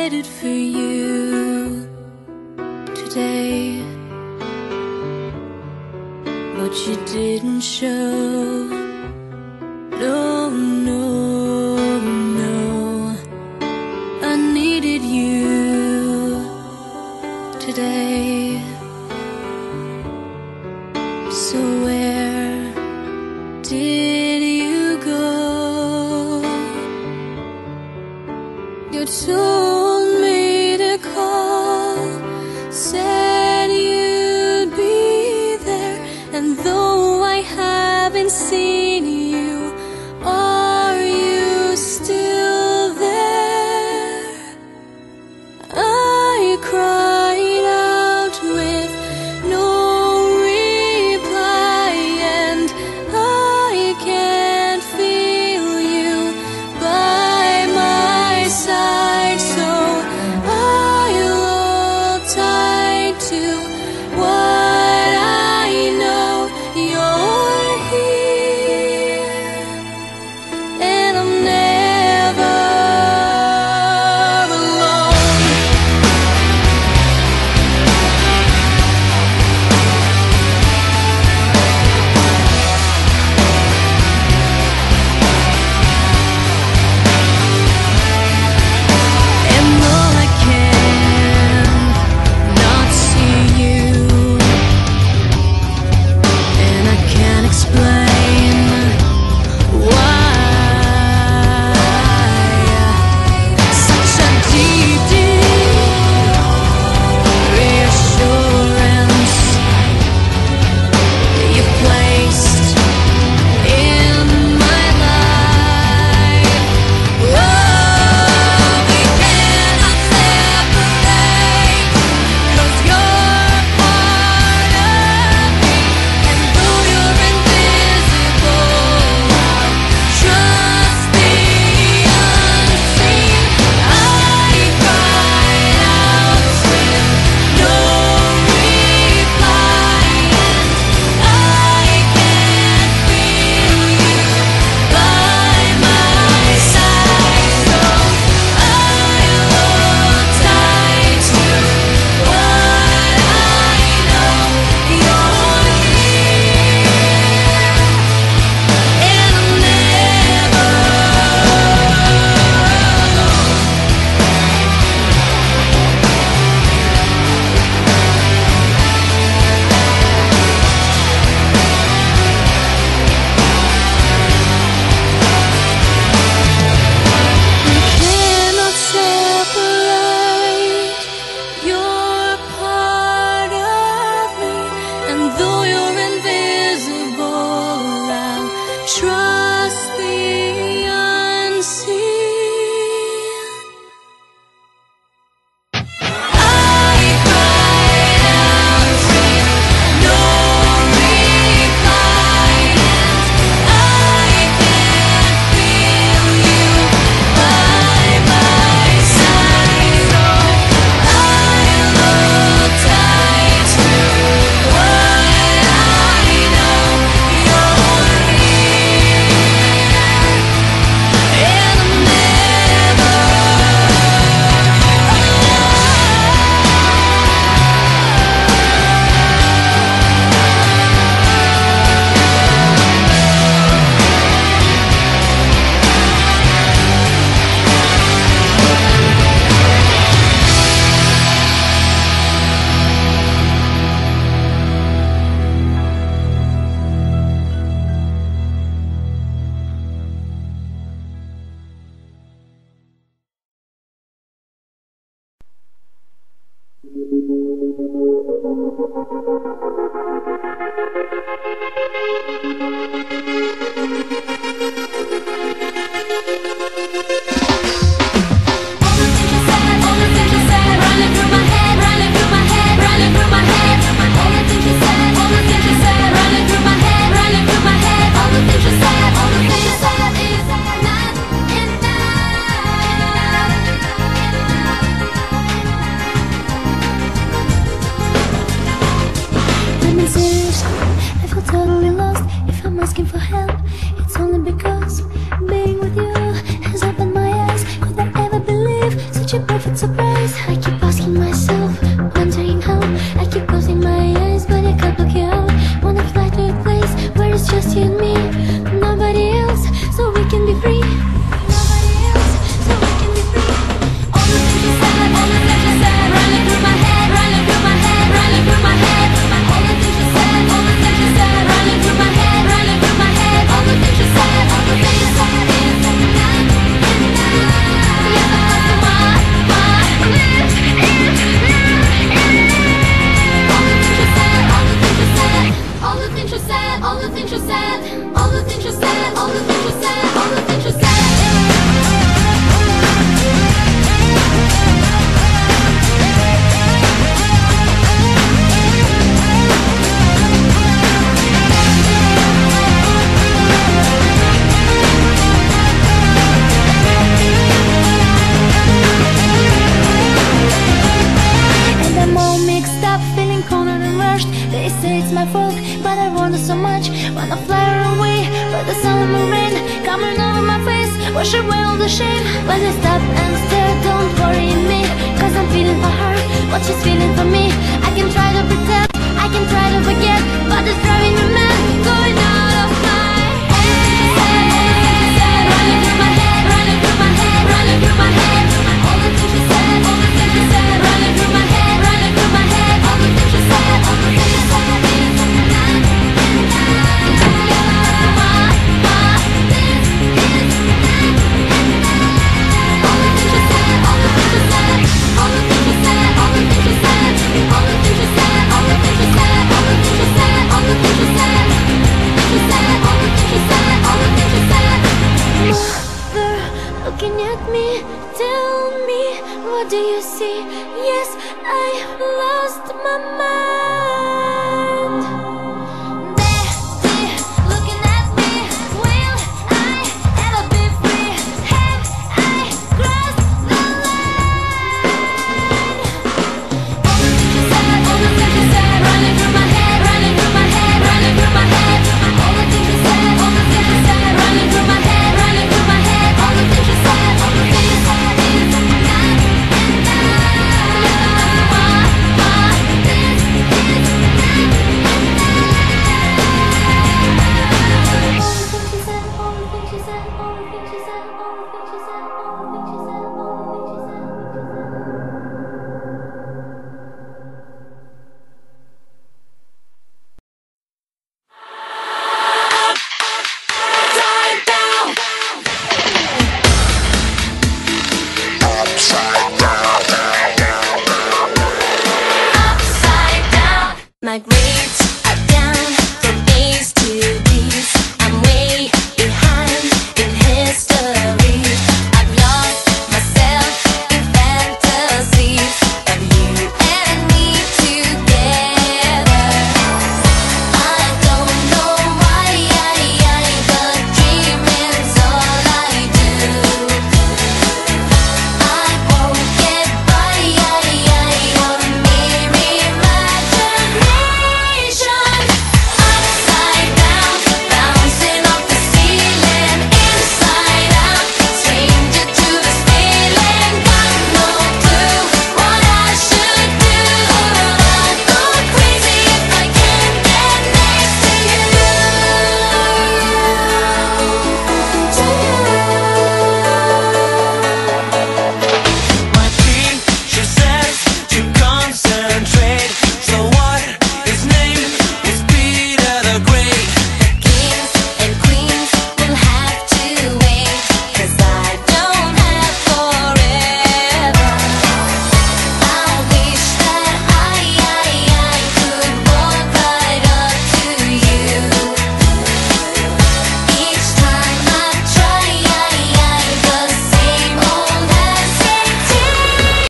waited for you today, but you didn't show. No, no, no, I needed you today. So where did you go? You told me to call, said you'd be there, and though I haven't seen you, are you still there? I cried out with no reply, and I can't feel you by my side, so I'll hold tight to what I know. You're here, and I'm never alone. And though I can not see you, and I can't explain why, such a deep, deep reassurance you've placed in my life. Oh, we cannot separate, 'cause you're part of me, and though you're invisible, I'll trust the unseen. I cried out with no reply, and I can't feel you by my side, so I'll hold tight to what I know. You're here, and I'm never alone. We cannot separate. You're part of me, and though you're invisible, I'll trust the unseen. I cried out with no reply, and I can't feel you by my side, so I'll hold tight to what I know. You're here, and I'm never such a perfect surprise. I keep asking myself, wondering how. I keep closing my eyes, but I can't block you out. Wanna fly to a place where it's just you and me, nobody else, so we can be free. Nobody else, so we can be free. All the things you said, all the things you said, running through my head, running through my head, running through my head. All the things you said, all the things you said, running through my head, running through my head. All the things you said, all the things you said. All the things you said, all the things you said, all the things you said, all the things you said. And I'm all mixed up, feeling cornered and rushed. They say it's my fault, but I want it so much. Wanna fly away, but the sun will rain coming over my face, wash away all the shame. When I stop and stare, don't worry me, cause I'm feeling for her what she's feeling for me. I can try to pretend, I can try to forget, but it's driving me mad, going out of my head. Running through my head, running through my head, running through my head. All the things you said, all the things you said, running through my head, running through my head. All the things you said, all the things you said. Looking at me, tell me, what do you see? Yes, I lost my mind. Daddy, looking at me, will I ever be free? Have I crossed the line? All the things you said, all the things you said, running through my head, running through my head, running through my head. All the things you said, all the things you said, running through my head, running through my head. All the things you said, all the things you said. Like